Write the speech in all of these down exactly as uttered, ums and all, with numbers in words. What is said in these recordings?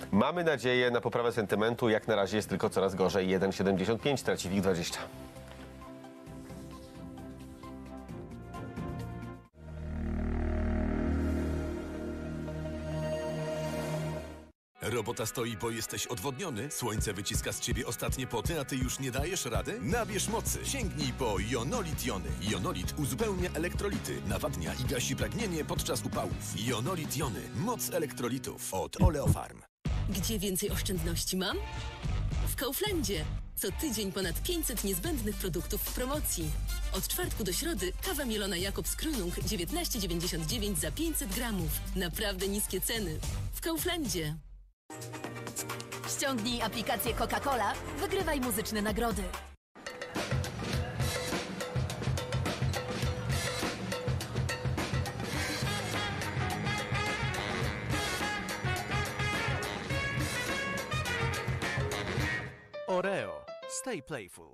Mamy nadzieję na poprawę sentymentu. Jak na razie jest tylko coraz gorzej. jeden przecinek siedemdziesiąt pięć, traci WIG dwadzieścia. Robota stoi, bo jesteś odwodniony? Słońce wyciska z ciebie ostatnie poty, a ty już nie dajesz rady? Nabierz mocy! Sięgnij po Jonolit Jony. Jonolit uzupełnia elektrolity, nawadnia i gasi pragnienie podczas upałów. Jonolit Jony. Moc elektrolitów od Oleofarm. Gdzie więcej oszczędności mam? W Kauflandzie. Co tydzień ponad pięćset niezbędnych produktów w promocji. Od czwartku do środy kawa mielona Jakobs Krönung dziewiętnaście dziewięćdziesiąt dziewięć za pięćset gramów. Naprawdę niskie ceny. W Kauflandzie. Ściągnij aplikację Coca-Cola, wygrywaj muzyczne nagrody. Oreo. Stay playful.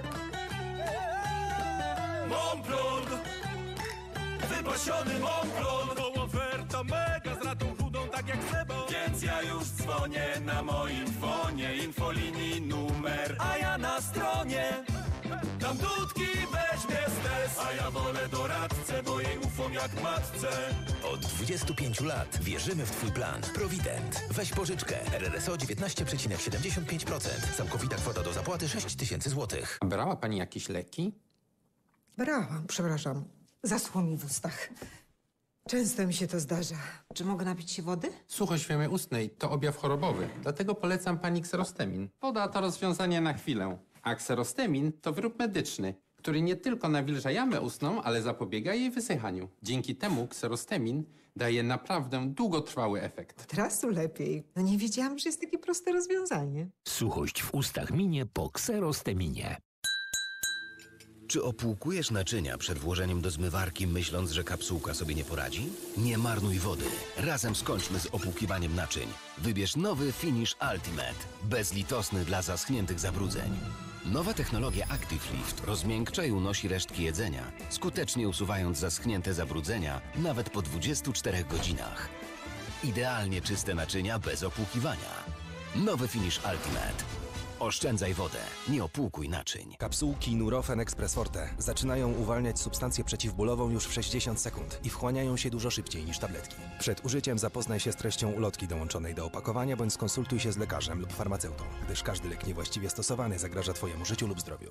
Momplon! Wypasiony Momplon! Bo oferta mega z ratą chudą tak jak Sebo. Więc ja już dzwonię na moim fonie. Infolinii numer, a ja na stronie. Tam dudki weźmie stres, a ja wolę doradcę, bo jej ufam jak matce. Od dwudziestu pięciu lat wierzymy w Twój plan. Provident. Weź pożyczkę. R R S O dziewiętnaście przecinek siedemdziesiąt pięć procent. Całkowita kwota do zapłaty sześć tysięcy złotych. Brała pani jakieś leki? Brałam, przepraszam. Zaschło mi w ustach. Często mi się to zdarza. Czy mogę napić się wody? Suchość wiemy ustnej to objaw chorobowy. Dlatego polecam pani kserostemin. Woda to rozwiązanie na chwilę. A kserostemin to wyrób medyczny, który nie tylko nawilża jamę ustną, ale zapobiega jej wysychaniu. Dzięki temu kserostemin daje naprawdę długotrwały efekt. Od razu lepiej. No nie wiedziałam, że jest takie proste rozwiązanie. Suchość w ustach minie po kserosteminie. Czy opłukujesz naczynia przed włożeniem do zmywarki, myśląc, że kapsułka sobie nie poradzi? Nie marnuj wody. Razem skończmy z opłukiwaniem naczyń. Wybierz nowy Finish Ultimate. Bezlitosny dla zaschniętych zabrudzeń. Nowa technologia Active Lift rozmiękcza i unosi resztki jedzenia, skutecznie usuwając zaschnięte zabrudzenia nawet po dwudziestu czterech godzinach. Idealnie czyste naczynia bez opłukiwania. Nowy Finish Ultimate. Oszczędzaj wodę, nie opłukuj naczyń. Kapsułki Nurofen Express Forte zaczynają uwalniać substancję przeciwbólową już w sześćdziesiąt sekund i wchłaniają się dużo szybciej niż tabletki. Przed użyciem zapoznaj się z treścią ulotki dołączonej do opakowania bądź skonsultuj się z lekarzem lub farmaceutą, gdyż każdy lek niewłaściwie stosowany zagraża Twojemu życiu lub zdrowiu.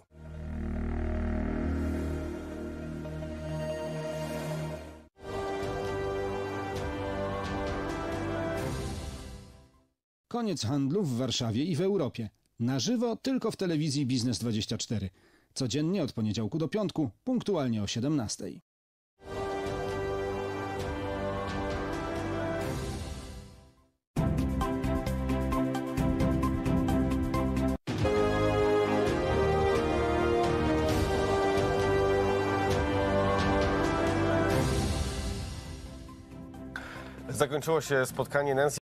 Koniec handlu w Warszawie i w Europie. Na żywo tylko w telewizji Biznes dwadzieścia cztery. Codziennie od poniedziałku do piątku, punktualnie o siedemnastej. Zakończyło się spotkanie Nancy